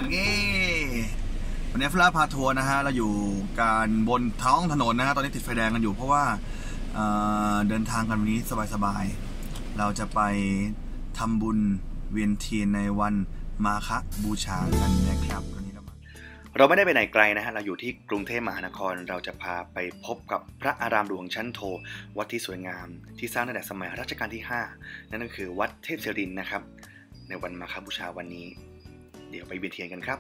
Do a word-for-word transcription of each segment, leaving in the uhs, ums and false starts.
โอเควันนี้ฟลาพาทัวร์นะฮะเราอยู่การบนท้องถนนนะฮะตอนนี้ติดไฟแดงกันอยู่เพราะว่าเ, เดินทางกันวันนี้สบายๆเราจะไปทำบุญเวียนเทียนในวันมาฆบูชากันนะครับวันนี้เราเราไม่ได้ไปไหนไกลนะฮะเราอยู่ที่กรุงเทพมหานครเราจะพาไปพบกับพระอารามหลวงชั้นโทวัดที่สวยงามที่สร้างตั้งแต่สมัยรัชกาลที่ห้านั่นก็คือวัดเทพศิรินทร์นะครับในวันมาฆบูชาวันนี้เดี๋ยวไปเวียนเทียนกันครับ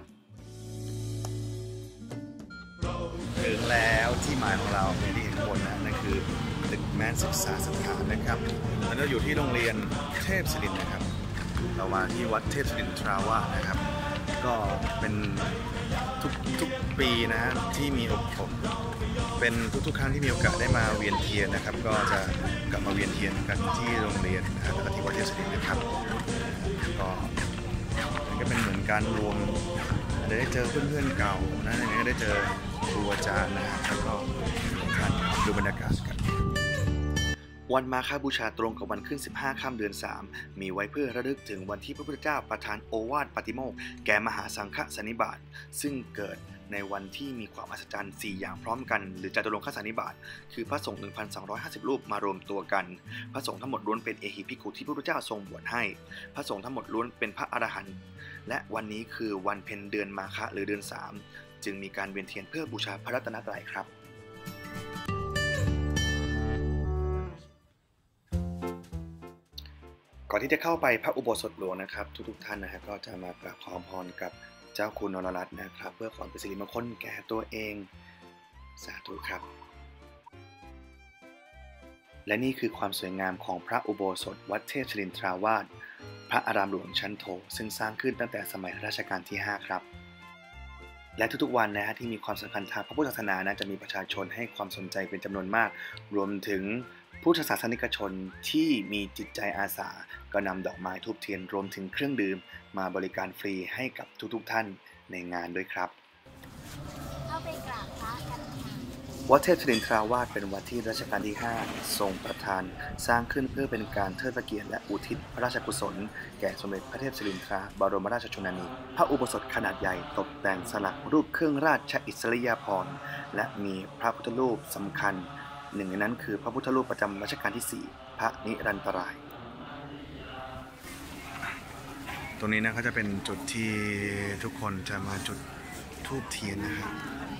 ถึงแล้วที่หมายของเราที่เห็นบนนะนั่นคือตึกแม้นศึกษาสถานนะครับแล้วเราอยู่ที่โรงเรียนเทพศิรินทร์นะครับเรามาที่วัดเทพศิรินทราวาสนะครับก็เป็นทุกทุกปีนะฮะที่มีโอกาสเป็นทุกๆครั้งที่มีโอกาสได้มาเวียนเทียนนะครับก็จะกลับมาเวียนเทียนกันที่โรงเรียนนะครับแล้วก็ที่วัดเทพศิรินทร์นะครับก็มันก็เป็นเหมือนการรวมได้เจอเพื่อนๆเก่านะได้เจอครูอาจารย์นะครับแล้วก็การดูบรรยากาศกันวันมาฆบูชาตรงกับวันขึ้นสิบห้าค่ำเดือนสามมีไว้เพื่อระลึกถึงวันที่พระพุทธเจ้าประทานโอวาทปาติโมกข์แก่มหาสังฆสันนิบาตซึ่งเกิดในวันที่มีความอัศจรรย์สี่อย่างพร้อมกันหรือจตุรงคสันนิบาตคือพระสงฆ์ หนึ่งพันสองร้อยห้าสิบ รูปมารวมตัวกันพระสงฆ์ทั้งหมดล้วนเป็นเอหิภิกขุที่พระพุทธเจ้าทรงบวชให้พระสงฆ์ทั้งหมดล้วนเป็นพระอรหันต์และวันนี้คือวันเพ็ญเดือนมาฆหรือเดือนสามจึงมีการเวียนเทียนเพื่อบูชาพระรัตนตรัยครับก่อนที่จะเข้าไปพระอุโบสถหลวงนะครับทุกๆท่านนะฮะก็จะมากราบขอพรกับเจ้าคุณนรรัตน์นะครับเพื่อขอเป็นสิริมงคลแก่ตัวเองสาธุครับและนี่คือความสวยงามของพระอุโบสถวัดเทพศิรินทราวาสพระอารามหลวงชั้นโทซึ่งสร้างขึ้นตั้งแต่สมัยรัชกาลที่ห้าครับและทุกๆวันนะฮะที่มีความสำคัญทางพระพุทธศาสนานะจะมีประชาชนให้ความสนใจเป็นจำนวนมากรวมถึงพุทธศาสนิกชนที่มีจิตใจอาสาก็นำดอกไม้ธูปเทียนรวมถึงเครื่องดื่มมาบริการฟรีให้กับทุกๆท่านในงานด้วยครับเข้าไปกราบพระกันวัดเทพศิรินทราวาสเป็นวัดที่รัชกาลที่ห้าทรงประทานสร้างขึ้นเพื่อเป็นการเทิดพระเกียรติและอุทิศพระราชกุศลแก่สมเด็จพระเทพศิรินทราบรมราชชนนีพระอุโบสถขนาดใหญ่ตกแต่งสลักรูปเครื่องราชอิสริยาภรณ์และมีพระพุทธรูปสำคัญหนึ่งในนั้นคือพระพุทธรูปประจำรัชกาลที่สี่พระนิรันตรายตรงนี้นะก็จะเป็นจุดที่ทุกคนจะมาจุดธูปเทียนนะครับ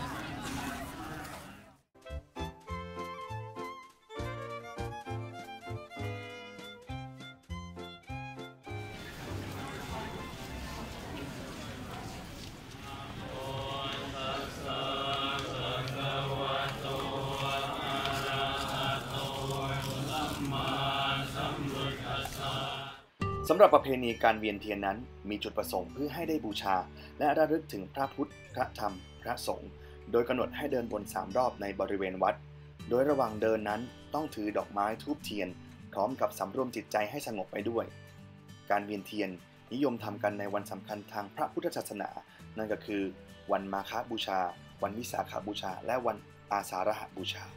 สำหรับประเพณีการเวียนเทียนนั้นมีจุดประสงค์เพื่อให้ได้บูชาและระลึกถึงพระพุทธพระธรรมพระสงฆ์โดยกำหนดให้เดินวนสามรอบในบริเวณวัดโดยระหว่างเดินนั้นต้องถือดอกไม้ธูปเทียนพร้อมกับสำรวมจิตใจให้สงบไปด้วยการเวียนเทียนนิยมทำกันในวันสำคัญทางพระพุทธศาสนานั่นก็คือวันมาฆบูชาวันวิสาขบูชาและวันอาสาฬหบูชา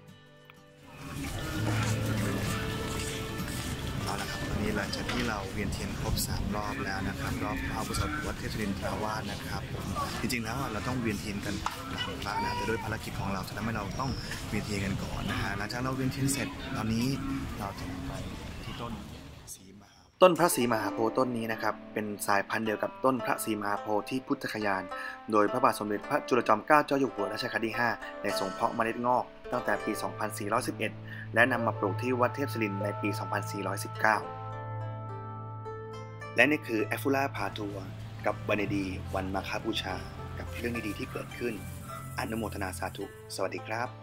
เอาละครับวันนี้หลังจากที่เราเวียนเทียนครบสามรอบแล้วนะครับรอบพระอุโบสถวัดเทพศิรินทราวาสนะครับจริงๆแล้วเราต้องเวียนเทียนกันหลังพระนะแต่ด้วยภารกิจของเราจะทำให้เราต้องเวียนเทียนกันก่อนนะฮะหลังจากเราเวียนเทียนเสร็จตอนนี้เราจะไปที่ต้นศรีมหาต้นพระศรีมหาโพธิ์ต้นนี้นะครับเป็นสายพันธุ์เดียวกับต้นพระศรีมหาโพธิ์ที่พุทธคยานโดยพระบาทสมเด็จพระจุลจอมเกล้าเจ้าอยู่หัวรัชกาลที่ห้าได้ทรงเพาะเมล็ดงอกตั้งแต่ปี สองพันสี่ร้อยสิบเอ็ด และนำมาปลูกที่วัดเทพศิรินทร์ในปี สองพันสี่ร้อยสิบเก้า และนี่คือแอฟฟูล่าพาทัวร์กับวันดีวันมาฆบูชากับเรื่องดีๆที่เกิดขึ้นอนุโมทนาสาธุสวัสดีครับ